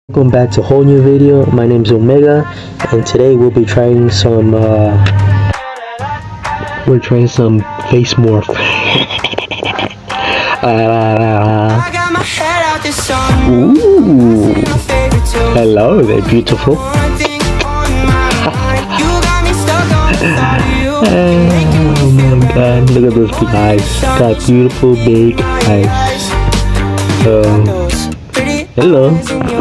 Welcome back to a whole new video. My name is Omega, and today we'll be trying some Face Morph. Ooh. Hello there, beautiful. Oh my god, look at those big eyes. Got beautiful big eyes. Hello.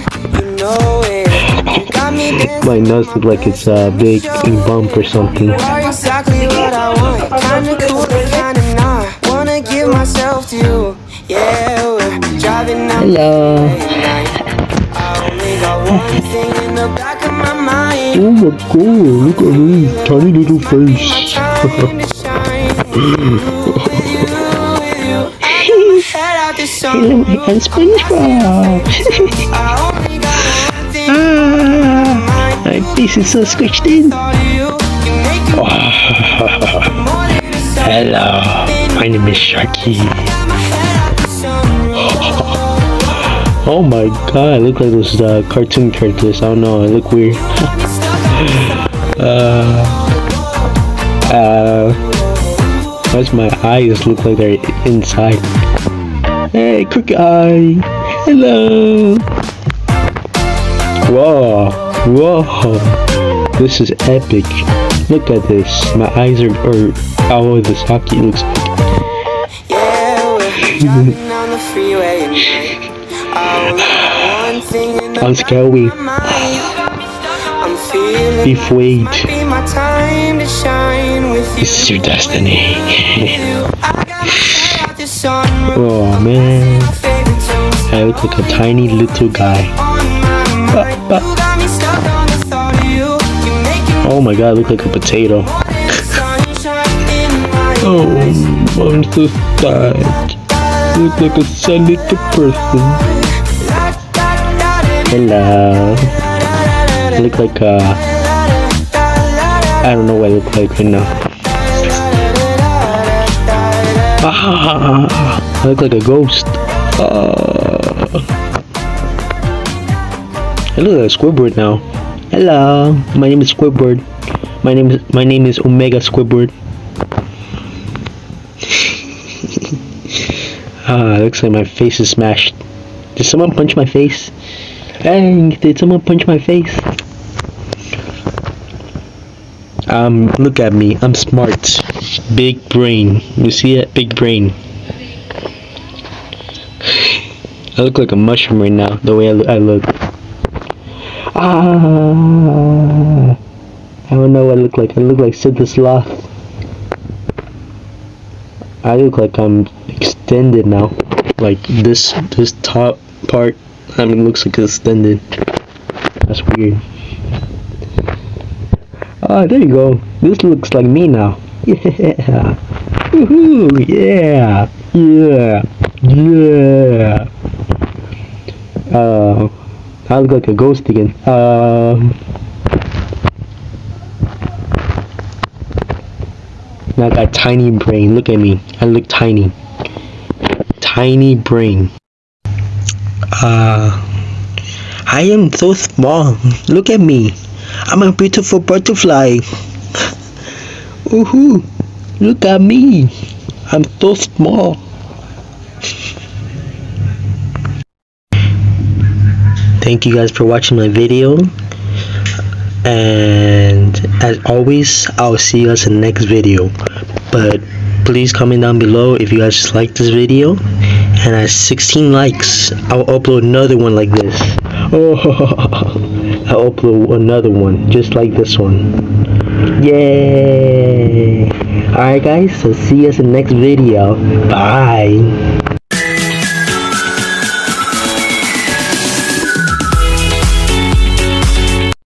My nose looks like it's a big bump or something. Hello. Oh my god, look at this tiny little face. And SpongeBob. My face is so squished in. Oh. Hello, my name is Sharky. Oh my god, I look like those cartoon characters. I don't know, I look weird. Why's my eyes look like they're inside? Hey, crooked eye. Hello. Whoa, whoa, this is epic. Look at this. My eyes are oh, the socket looks like. I'm scary. Be afraid. This is your destiny. Oh man, I look like a tiny little guy. Oh my god, I look like a potato. Oh, I'm so sad. I look like a sad little person. Hello. I look like I don't know what I look like right now. I look like a ghost. I look like a Squidward now. Hello, my name is Squidward. My name is Omega Squidward. Looks like my face is smashed. Did someone punch my face? Dang, did someone punch my face? Look at me. I'm smart. Big brain. You see it? Big brain. I look like a mushroom right now, the way I look. I don't know what I look like. I look like Sid the Sloth. I look like I'm extended now. Like this top part, it looks like it's extended. That's weird. There you go. This looks like me now. Yeah. Woohoo! Yeah. Yeah. Yeah. I look like a ghost again. Now I got tiny brain. Look at me. I look tiny. Tiny brain. I am so small. Look at me. I'm a beautiful butterfly. Woohoo! Look at me. I'm so small. Thank you guys for watching my video, and as always, I'll see you guys in the next video. But please comment down below if you guys like this video, and at 16 likes I'll upload another one like this. Oh, I'll upload another one just like this one. Yay! Alright guys, so see you guys in the next video. Bye.